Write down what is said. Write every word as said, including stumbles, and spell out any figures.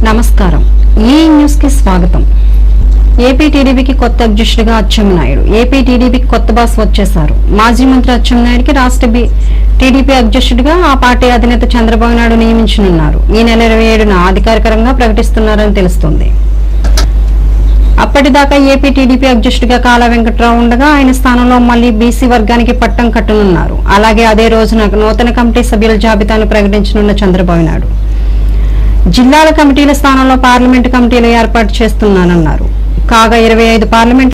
నమస్కారం ఈ న్యూస్ కి స్వాగతం। ఏపీ టీడీపీకి కొత్త అధ్యక్షుడిగా అచ్చెన్నాయుడు ఏపీ టీడీపీకి కొత్త బాస్ వచ్చేశారు। మాజీ మంత్రి అచ్చెన్నాయుడికి రాష్ట్ర టీడీపీ అధ్యక్షుడిగా ఆ పార్టీ అధినేత చంద్రబాబు నాయుడు నియమించనున్నారు। ఈ నెల ఇరవై ఏడున అధికారికంగా ప్రకటిస్తున్నారని తెలుస్తోంది। అప్పటిదాకా ఏపీ టీడీపీ అధ్యక్షుడిగా కాళ వెంకట్రావు ఉండగా ఆయన స్థానంలో మళ్లీ బీసీ వర్గానికి పట్టం కట్టనున్నారు। అలాగే అదే రోజున నూతన కమిటీ సభ్యుల జాబితాను ప్రకటించనున్న చంద్రబాబు నాయుడు జిల్లాల కమిటీల స్థానంలో పార్లమెంటు కమిటీలు ఏర్పాటు చేస్తున్నానన్నారు। కాగా ఇరవై ఐదు పార్లమెంట్